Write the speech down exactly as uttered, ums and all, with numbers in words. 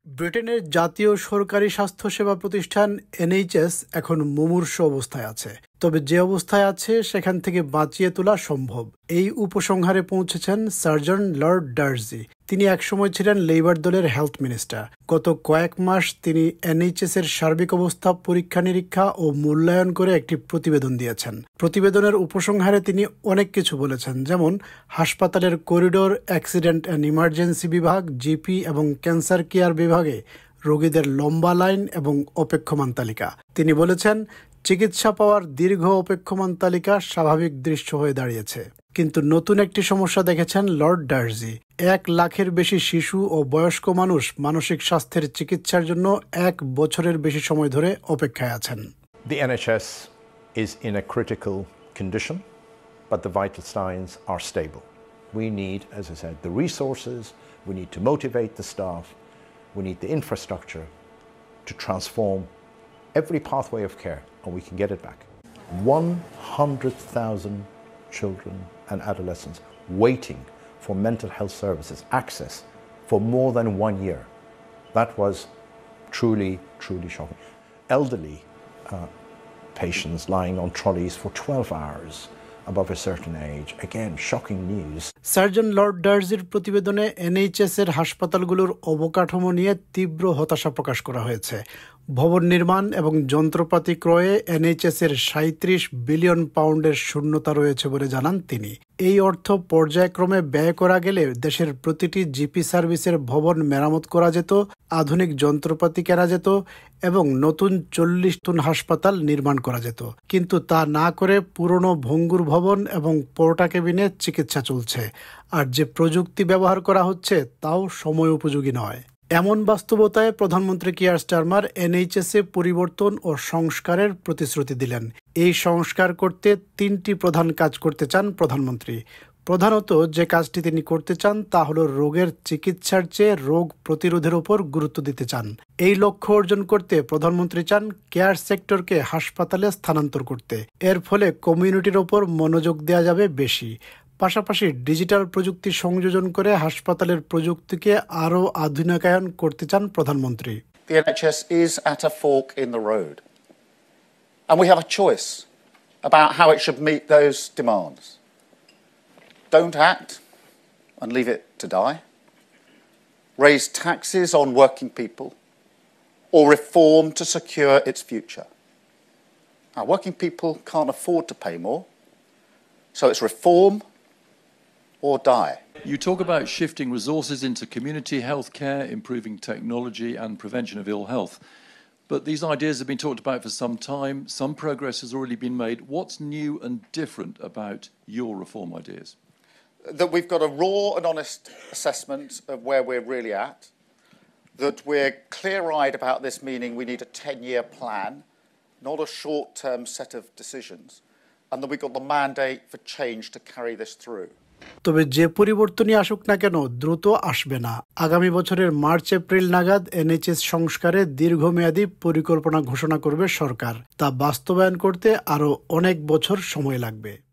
ব্রিটেনের জাতীয় সরকারি স্বাস্থ্যসেবা প্রতিষ্ঠান এনএইচএস এখন মুমূর্ষু অবস্থায় আছে। তবে যে অবস্থায় আছে সেখান থেকে বাঁচিয়ে তোলা সম্ভব, এই উপসংহারে পৌঁছেছেন সার্জন লর্ড ডার্জি। তিনি একসময় ছিলেন লেবার দলের হেলথ মিনিস্টার। গত কয়েক মাস তিনি এনএইচএস এর সার্বিক অবস্থা পরীক্ষা নিরীক্ষা ও মূল্যায়ন করে একটি প্রতিবেদন দিয়েছেন। প্রতিবেদনের উপসংহারে তিনি অনেক কিছু বলেছেন, যেমন হাসপাতালের করিডোর, অ্যাক্সিডেন্ট অ্যান্ড ইমার্জেন্সি বিভাগ, জিপি এবং ক্যান্সার কেয়ার বিভাগে রোগীদের লম্বা লাইন এবং অপেক্ষমান তালিকা। তিনি বলেছেন, চিকিৎসা পাওয়ার দীর্ঘ অপেক্ষমান তালিকা স্বাভাবিক দৃশ্য হয়ে দাঁড়িয়েছে। কিন্তু নতুন একটি সমস্যা দেখেছেন লর্ড ডার্জি। এক লাখের বেশি শিশু ও বয়স্ক মানুষ মানসিক স্বাস্থ্যের চিকিৎসার জন্য এক বছরের বেশি সময় ধরে অপেক্ষায় আছেন। The N H S is in a critical condition, but the vital signs are stable. We need, as I said, the resources, we need to motivate the staff, we need the infrastructure to transform every pathway of care, and we can get it back. one hundred thousand children and adolescents waiting for mental health services access for more than one year. That was truly, truly shocking. Elderly uh, patients lying on trolleys for twelve hours above a certain age. Again, shocking news. Surgeon lord ডার্জির প্রতিবেদনে NHS এর হাসপাতালগুলোর অবকাঠামো নিয়ে তীব্র হতাশা প্রকাশ করা হয়েছে। ভবন নির্মাণ এবং যন্ত্রপাতি ক্রয়ে এনএইচএস এর সাঁইত্রিশ বিলিয়ন পাউন্ডের শূন্যতা রয়েছে বলে জানান তিনি। এই অর্থ পর্যায়ক্রমে ব্যয় করা গেলে দেশের প্রতিটি জিপি সার্ভিসের ভবন মেরামত করা যেত, আধুনিক যন্ত্রপাতি কেনা যেত এবং নতুন চল্লিশ নতুন হাসপাতাল নির্মাণ করা যেত। কিন্তু তা না করে পুরনো ভঙ্গুর ভবন এবং পোর্টা কেবিনে চিকিৎসা চলছে, আর যে প্রযুক্তি ব্যবহার করা হচ্ছে তাও সময় উপযোগী নয়। এমন বাস্তবতায় প্রধানমন্ত্রী কিয়ার স্টারমার এনএইচএস এ পরিবর্তন ও সংস্কারের প্রতিশ্রুতি দিলেন। এই সংস্কার করতে তিনটি প্রধান কাজ করতে চান প্রধানমন্ত্রী। প্রধানত যে কাজটি তিনি করতে চান তা হলো রোগের চিকিৎসার চেয়ে রোগ প্রতিরোধের উপর গুরুত্ব দিতে চান। এই লক্ষ্য অর্জন করতে প্রধানমন্ত্রী চান কেয়ার সেক্টরকে হাসপাতালে স্থানান্তর করতে। এর ফলে কমিউনিটির ওপর মনোযোগ দেওয়া যাবে বেশি। পাশাপাশি ডিজিটাল প্রযুক্তি সংযোজন করে হাসপাতালের প্রযুক্তিকে আরও আধুনিকায়ন করতে চান প্রধানমন্ত্রী। The N H S is at a fork in the road, and we have a choice about how it should meet those demands. Don't act and leave it to die. Raise taxes on working people, or reform to secure its future. Now, working people can't afford to pay more, so it's reform or die. You talk about shifting resources into community health care, improving technology and prevention of ill health. But these ideas have been talked about for some time. Some progress has already been made. What's new and different about your reform ideas? That we've got a raw and honest assessment of where we're really at, that we're clear-eyed about this, meaning we need a ten-year plan, not a short-term set of decisions, and that we've got the mandate for change to carry this through. তবে যে পরিবর্তনই আসুক না কেন দ্রুত আসবে না। আগামী বছরের মার্চ এপ্রিল নাগাদ এনএইচএস সংস্কারে দীর্ঘমেয়াদী পরিকল্পনা ঘোষণা করবে সরকার। তা বাস্তবায়ন করতে আরও অনেক বছর সময় লাগবে।